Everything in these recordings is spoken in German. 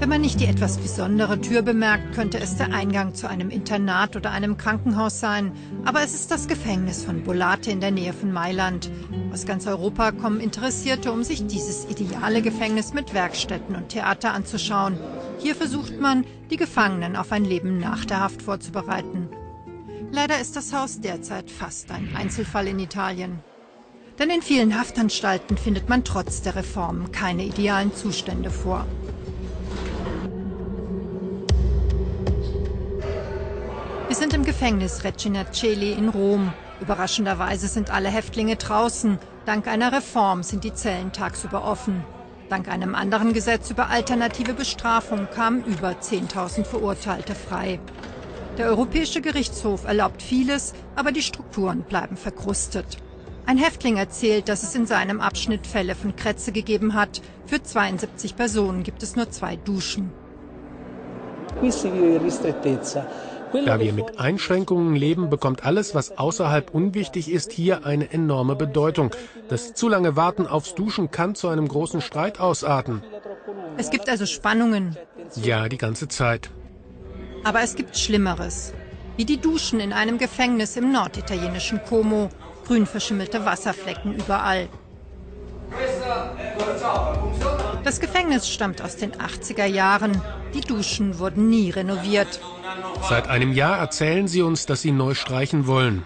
Wenn man nicht die etwas besondere Tür bemerkt, könnte es der Eingang zu einem Internat oder einem Krankenhaus sein. Aber es ist das Gefängnis von Bollate in der Nähe von Mailand. Aus ganz Europa kommen Interessierte, um sich dieses ideale Gefängnis mit Werkstätten und Theater anzuschauen. Hier versucht man, die Gefangenen auf ein Leben nach der Haft vorzubereiten. Leider ist das Haus derzeit fast ein Einzelfall in Italien. Denn in vielen Haftanstalten findet man trotz der Reformen keine idealen Zustände vor. Wir sind im Gefängnis Regina Coeli in Rom. Überraschenderweise sind alle Häftlinge draußen. Dank einer Reform sind die Zellen tagsüber offen. Dank einem anderen Gesetz über alternative Bestrafung kamen über 10.000 Verurteilte frei. Der Europäische Gerichtshof erlaubt vieles, aber die Strukturen bleiben verkrustet. Ein Häftling erzählt, dass es in seinem Abschnitt Fälle von Krätze gegeben hat. Für 72 Personen gibt es nur 2 Duschen. Da wir mit Einschränkungen leben, bekommt alles, was außerhalb unwichtig ist, hier eine enorme Bedeutung. Das zu lange Warten aufs Duschen kann zu einem großen Streit ausarten. Es gibt also Spannungen. Ja, die ganze Zeit. Aber es gibt Schlimmeres. Wie die Duschen in einem Gefängnis im norditalienischen Como. Grün verschimmelte Wasserflecken überall. Das Gefängnis stammt aus den 80er Jahren. Die Duschen wurden nie renoviert. Seit einem Jahr erzählen sie uns, dass sie neu streichen wollen.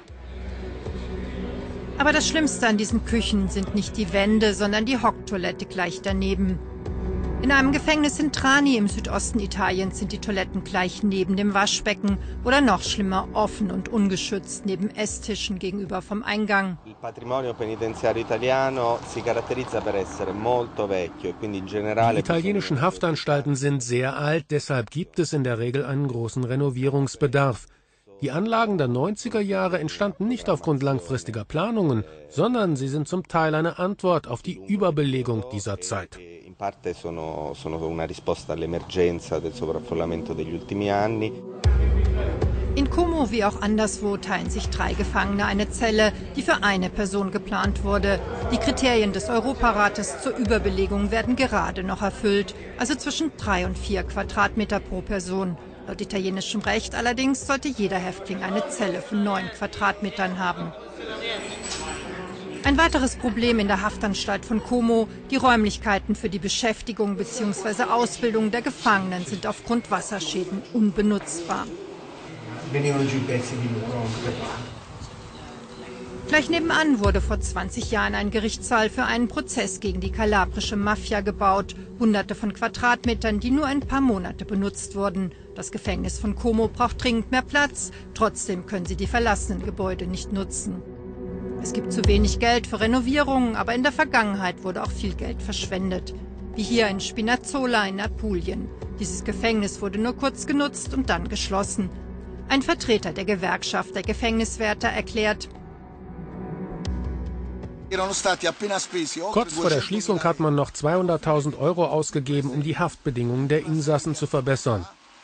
Aber das Schlimmste an diesen Küchen sind nicht die Wände, sondern die Hocktoilette gleich daneben. In einem Gefängnis in Trani im Südosten Italiens sind die Toiletten gleich neben dem Waschbecken oder noch schlimmer offen und ungeschützt neben Esstischen gegenüber vom Eingang. Die italienischen Haftanstalten sind sehr alt, deshalb gibt es in der Regel einen großen Renovierungsbedarf. Die Anlagen der 90er Jahre entstanden nicht aufgrund langfristiger Planungen, sondern sie sind zum Teil eine Antwort auf die Überbelegung dieser Zeit. In Como wie auch anderswo teilen sich 3 Gefangene eine Zelle, die für eine Person geplant wurde. Die Kriterien des Europarates zur Überbelegung werden gerade noch erfüllt, also zwischen 3 und 4 Quadratmeter pro Person. Laut italienischem Recht allerdings sollte jeder Häftling eine Zelle von 9 Quadratmetern haben. Ein weiteres Problem in der Haftanstalt von Como: die Räumlichkeiten für die Beschäftigung bzw. Ausbildung der Gefangenen sind aufgrund Wasserschäden unbenutzbar. Gleich nebenan wurde vor 20 Jahren ein Gerichtssaal für einen Prozess gegen die kalabrische Mafia gebaut. Hunderte von Quadratmetern, die nur ein paar Monate benutzt wurden. Das Gefängnis von Como braucht dringend mehr Platz. Trotzdem können sie die verlassenen Gebäude nicht nutzen. Es gibt zu wenig Geld für Renovierungen, aber in der Vergangenheit wurde auch viel Geld verschwendet. Wie hier in Spinazzola in Apulien. Dieses Gefängnis wurde nur kurz genutzt und dann geschlossen. Ein Vertreter der Gewerkschaft der Gefängniswärter erklärt: Kurz vor der Schließung hat man noch 200.000 € ausgegeben, um die Haftbedingungen der Insassen zu verbessern.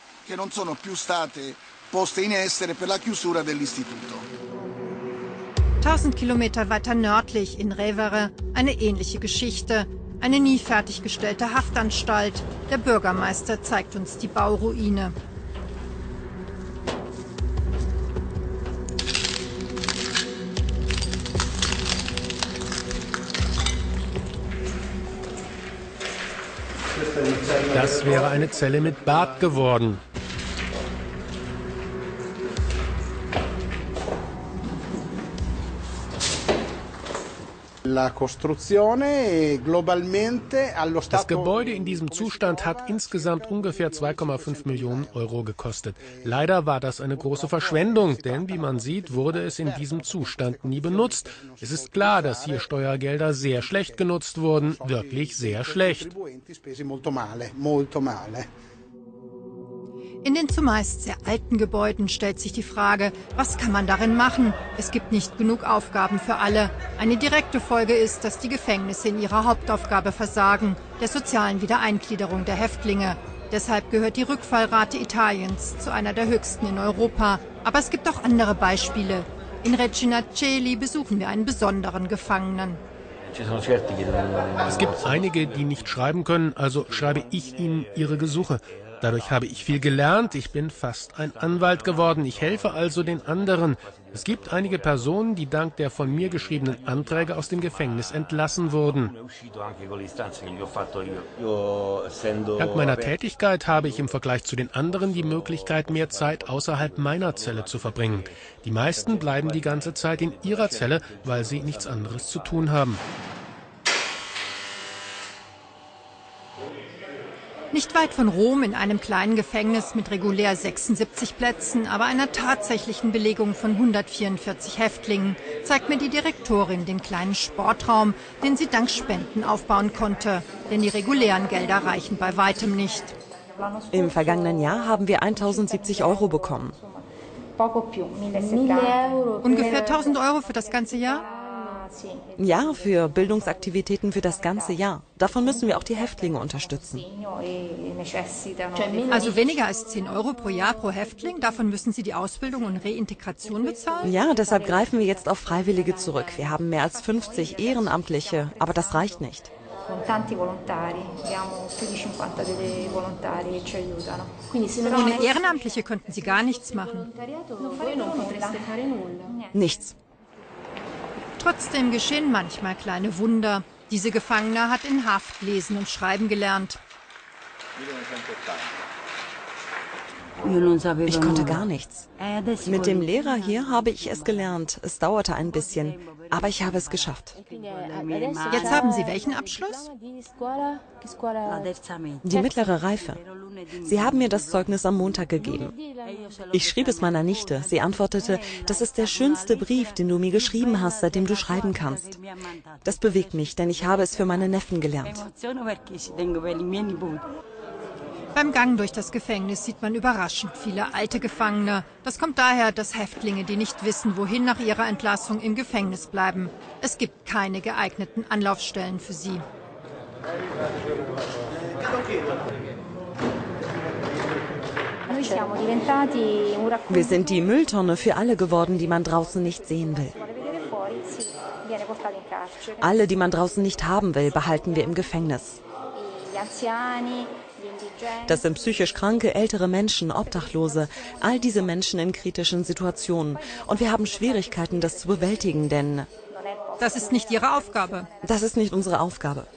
1000 Kilometer weiter nördlich in Revere eine ähnliche Geschichte. Eine nie fertiggestellte Haftanstalt. Der Bürgermeister zeigt uns die Bauruine. Das wäre eine Zelle mit Bad geworden. Das Gebäude in diesem Zustand hat insgesamt ungefähr 2,5 Millionen € gekostet. Leider war das eine große Verschwendung, denn wie man sieht, wurde es in diesem Zustand nie benutzt. Es ist klar, dass hier Steuergelder sehr schlecht genutzt wurden, wirklich sehr schlecht. In den zumeist sehr alten Gebäuden stellt sich die Frage, was kann man darin machen? Es gibt nicht genug Aufgaben für alle. Eine direkte Folge ist, dass die Gefängnisse in ihrer Hauptaufgabe versagen, der sozialen Wiedereingliederung der Häftlinge. Deshalb gehört die Rückfallrate Italiens zu einer der höchsten in Europa. Aber es gibt auch andere Beispiele. In Regina Coeli besuchen wir einen besonderen Gefangenen. Es gibt einige, die nicht schreiben können, also schreibe ich ihnen ihre Gesuche. Dadurch habe ich viel gelernt, ich bin fast ein Anwalt geworden, ich helfe also den anderen. Es gibt einige Personen, die dank der von mir geschriebenen Anträge aus dem Gefängnis entlassen wurden. Dank meiner Tätigkeit habe ich im Vergleich zu den anderen die Möglichkeit, mehr Zeit außerhalb meiner Zelle zu verbringen. Die meisten bleiben die ganze Zeit in ihrer Zelle, weil sie nichts anderes zu tun haben. Nicht weit von Rom, in einem kleinen Gefängnis mit regulär 76 Plätzen, aber einer tatsächlichen Belegung von 144 Häftlingen, zeigt mir die Direktorin den kleinen Sportraum, den sie dank Spenden aufbauen konnte. Denn die regulären Gelder reichen bei weitem nicht. Im vergangenen Jahr haben wir 1.070 € bekommen. Ungefähr 1.000 € für das ganze Jahr? Ja, für Bildungsaktivitäten für das ganze Jahr. Davon müssen wir auch die Häftlinge unterstützen. Also weniger als 10 € pro Jahr pro Häftling? Davon müssen Sie die Ausbildung und Reintegration bezahlen? Ja, deshalb greifen wir jetzt auf Freiwillige zurück. Wir haben mehr als 50 Ehrenamtliche, aber das reicht nicht. Ohne Ehrenamtliche könnten Sie gar nichts machen. Nichts. Trotzdem geschehen manchmal kleine Wunder. Diese Gefangene hat in Haft lesen und schreiben gelernt. Ich konnte gar nichts. Mit dem Lehrer hier habe ich es gelernt. Es dauerte ein bisschen, aber ich habe es geschafft. Jetzt haben Sie welchen Abschluss? Die mittlere Reife. Sie haben mir das Zeugnis am Montag gegeben. Ich schrieb es meiner Nichte. Sie antwortete, das ist der schönste Brief, den du mir geschrieben hast, seitdem du schreiben kannst. Das bewegt mich, denn ich habe es für meine Neffen gelernt. Beim Gang durch das Gefängnis sieht man überraschend viele alte Gefangene. Das kommt daher, dass Häftlinge, die nicht wissen, wohin nach ihrer Entlassung, im Gefängnis bleiben. Es gibt keine geeigneten Anlaufstellen für sie. Wir sind die Mülltonne für alle geworden, die man draußen nicht sehen will. Alle, die man draußen nicht haben will, behalten wir im Gefängnis. Das sind psychisch kranke, ältere Menschen, Obdachlose, all diese Menschen in kritischen Situationen. Und wir haben Schwierigkeiten, das zu bewältigen, denn das ist nicht Ihre Aufgabe. Das ist nicht unsere Aufgabe.